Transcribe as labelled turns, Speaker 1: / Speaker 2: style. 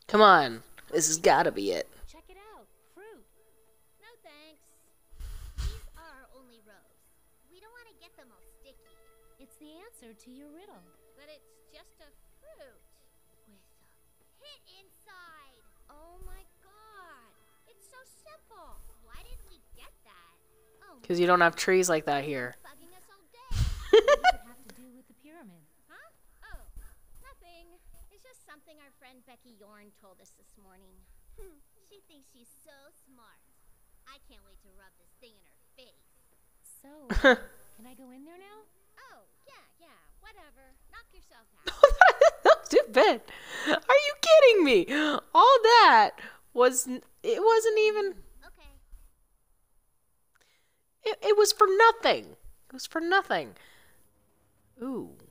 Speaker 1: Come on. This has got to be it.
Speaker 2: Check it out. Fruit. No thanks. These are only rows. We don't want to get them all sticky. It's the answer to your riddle. But it's just a fruit with a pit inside. Oh my god. It's so simple. Why didn't we get that? Oh,
Speaker 1: Because you don't have trees like that here.
Speaker 2: bugging us all day. What does it have to do with the pyramid? Huh? Oh, nothing. It's just something our friend Becky Yorn told us this morning. She thinks she's so smart. I can't wait to rub this thing in her face. So, can I go in there now? Oh, yeah, whatever. Knock yourself out.
Speaker 1: That's stupid. Are you kidding me? All that was, it wasn't even,
Speaker 2: Okay.
Speaker 1: it was for nothing. It was for nothing. Ooh.